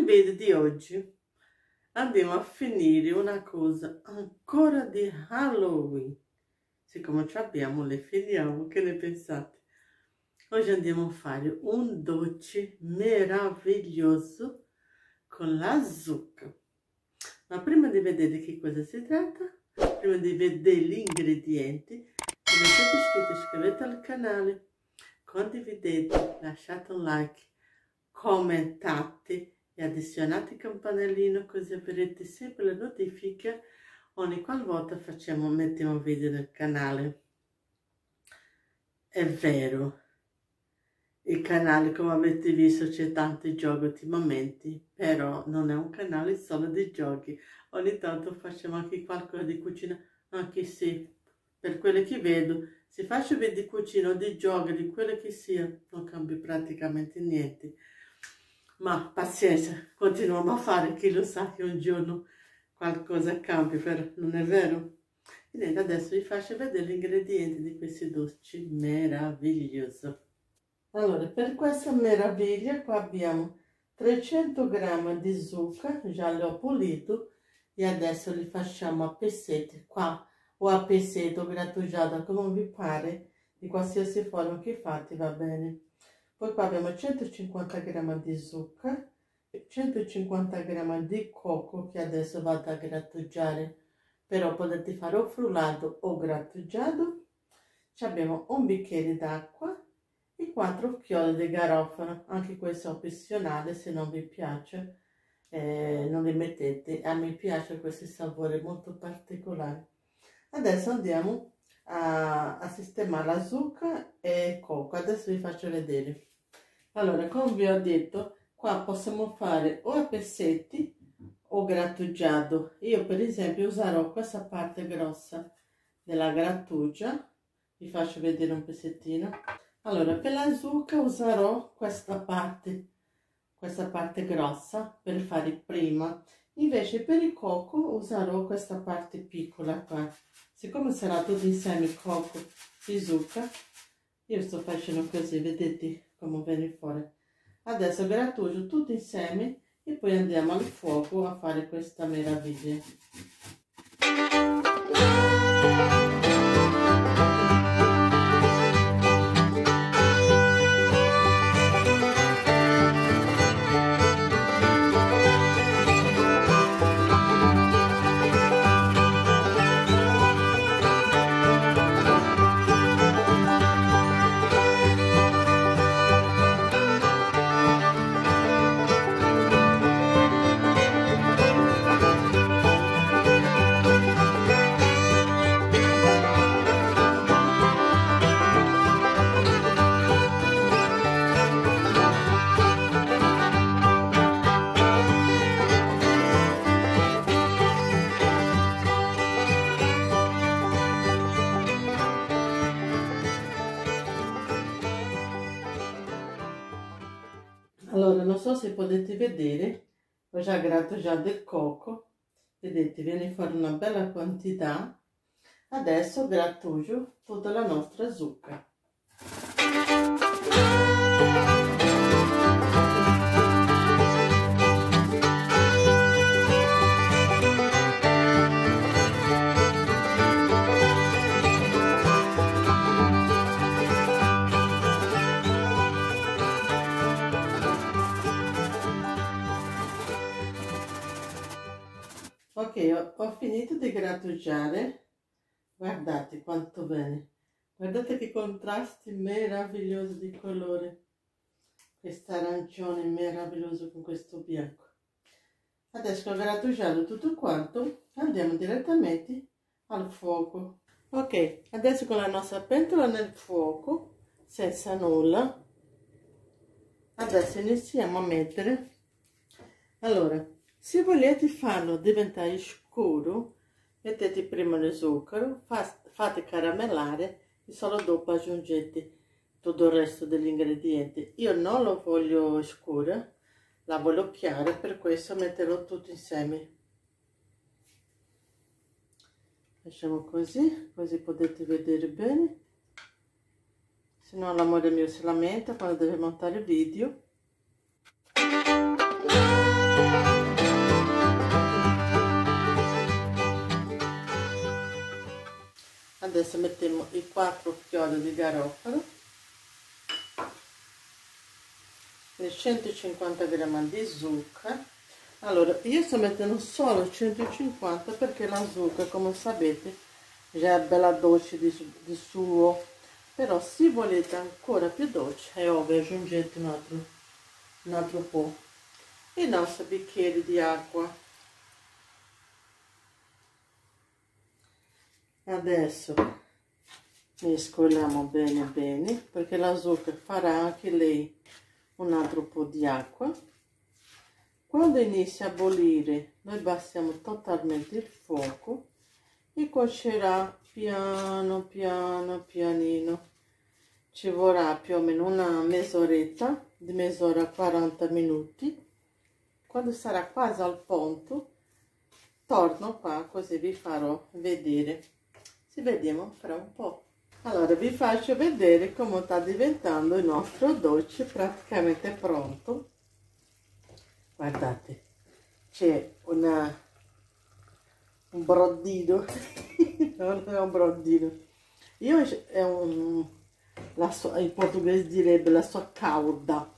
video di oggi andiamo a finire una cosa ancora di Halloween. Siccome ci abbiamo, le finiamo, che ne pensate? Oggi andiamo a fare un dolce meraviglioso con la zucca. Ma prima di vedere che cosa si tratta, prima di vedere gli ingredienti, se non siete iscritti iscrivetevi al canale, condividete, lasciate un like, commentate e azionate il campanellino così avrete sempre le notifiche ogni qualvolta mettiamo video nel canale. È vero, il canale, come avete visto, c'è tanti giochi ultimamente, però non è un canale solo di giochi. Ogni tanto facciamo anche qualcosa di cucina, anche se per quelle che vedo, se faccio video di cucina o di giochi, di quello che sia, non cambia praticamente niente. Ma pazienza, continuiamo a fare, chi lo sa che un giorno qualcosa cambia, non è vero? E niente, adesso vi faccio vedere gli ingredienti di questi dolci meravigliosi. Allora, per questa meraviglia qua abbiamo 300 g di zucca, già le ho pulito, e adesso li facciamo a pezzetti qua, o a pezzetto grattugiato, come vi pare, di qualsiasi forma che fate va bene. Poi qua abbiamo 150 g di zucca, 150 g di cocco che adesso vado a grattugiare, però potete fare o frullato o grattugiato. Ci abbiamo un bicchiere d'acqua e 4 chiodi di garofano, anche questo è opzionale, se non vi piace non li mettete, a me piace questo sapore molto particolare. Adesso andiamo a sistemare la zucca e il cocco, adesso vi faccio vedere. Allora, come vi ho detto, qua possiamo fare o a pezzetti o grattugiato. Io per esempio userò questa parte grossa della grattugia, vi faccio vedere un pezzettino. Allora, per la zucca userò questa parte grossa per fare prima, invece per il cocco userò questa parte piccola qua. Siccome sarà tutto insieme il cocco e zucca, io sto facendo così, vedete come viene fuori. Adesso grattugio tutto insieme e poi andiamo al fuoco a fare questa meraviglia. Allora, non so se potete vedere, ho già grattugiato il cocco, vedete, viene fuori una bella quantità. Adesso grattugio tutta la nostra zucca. Ok, ho finito di grattugiare, guardate quanto bene, guardate che contrasti meravigliosi di colore, questo arancione meraviglioso con questo bianco. Adesso che ho grattugiato tutto quanto, andiamo direttamente al fuoco. Ok, adesso con la nostra pentola nel fuoco, senza nulla, adesso iniziamo a mettere. Allora, se volete farlo diventare scuro, mettete prima lo zucchero, fate caramellare e solo dopo aggiungete tutto il resto degli ingredienti. Io non lo voglio scura, la voglio chiara, per questo metterò tutto insieme. Facciamo così, così potete vedere bene, se no l'amore mio si lamenta quando deve montare il video. Adesso mettiamo i 4 chiodi di garofalo, le 150 grammi di zucca. Allora, io sto mettendo solo 150 perché la zucca, come sapete, già è bella dolce di suo, però se volete ancora più dolce, è ovvio, aggiungete un altro po'. E il nostro bicchiere di acqua. Adesso mescoliamo bene bene, perché la zucca farà anche lei un altro po' di acqua. Quando inizia a bollire, noi abbassiamo totalmente il fuoco e cuocerà piano piano pianino. Ci vorrà più o meno una mezz'oretta, di mezz'ora a 40 minuti. Quando sarà quasi al punto, torno qua così vi farò vedere. Ci vediamo fra un po'. Allora vi faccio vedere come sta diventando il nostro dolce, praticamente pronto. Guardate, c'è un brodino, non è un brodino. Io è in portoghese direbbe la sua cauda.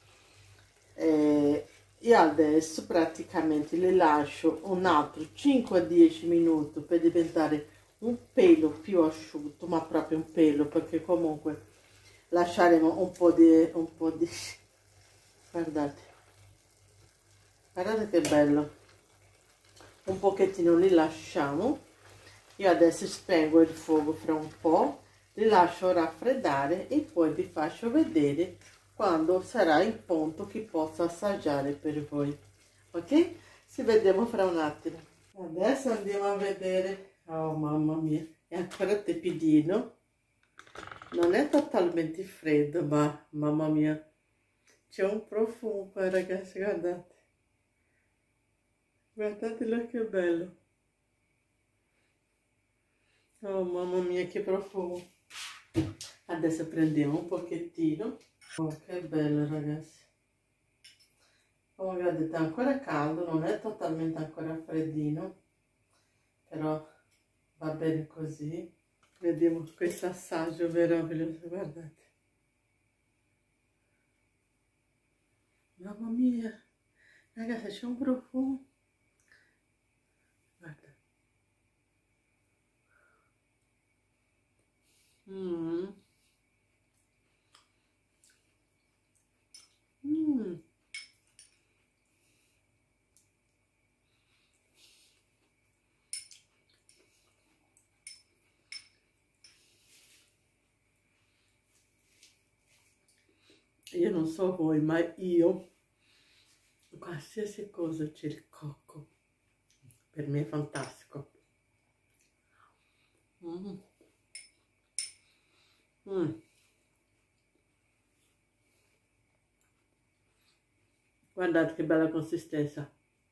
Io adesso praticamente le lascio un altro 5-10 minuti per diventare un pelo più asciutto, ma proprio un pelo, perché comunque lasceremo un po' di guardate che bello, un pochettino li lasciamo. Io adesso spengo il fuoco fra un po', li lascio raffreddare e poi vi faccio vedere quando sarà il punto che posso assaggiare per voi. Ok? Ci vediamo fra un attimo. Adesso andiamo a vedere. Oh mamma mia, è ancora tepidino, non è totalmente freddo, ma mamma mia, c'è un profumo qua ragazzi, guardate, guardatelo che bello. Oh mamma mia, che profumo. Adesso prendiamo un pochettino. Oh, che bello ragazzi. Come vedete è ancora caldo, non è totalmente ancora freddino, però va bene così. Vediamo questo assaggio meraviglioso, guardate. Mamma mia, ragazzi, c'è un profumo. Guarda. Mm. Mm. Io non so voi, ma io, qualsiasi cosa c'è il cocco, per me è fantastico. Mm. Mm. Guardate che bella consistenza.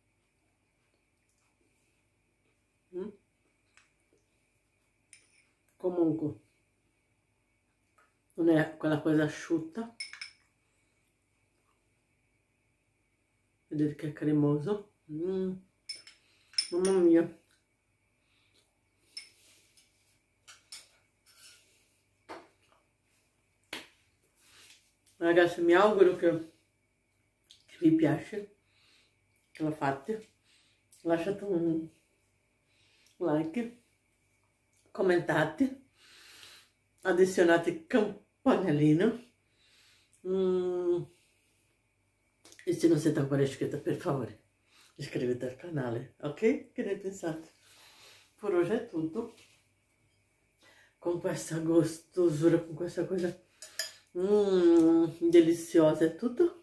Mm. Comunque, non è quella cosa asciutta. Vedete che è cremoso. Mm. Mamma mia. Ragazzi, mi auguro che vi piace, che lo fate. Lasciate un like, commentate, addizionate il campanellino. E se non siete ancora iscritti, per favore, iscrivetevi al canale, ok? Che ne pensate? Per oggi è tutto. Con questa gustosura, con questa cosa deliziosa, è tutto.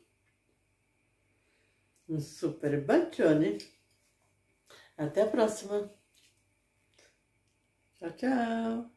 Un super bacione. Até a prossima. Ciao, ciao.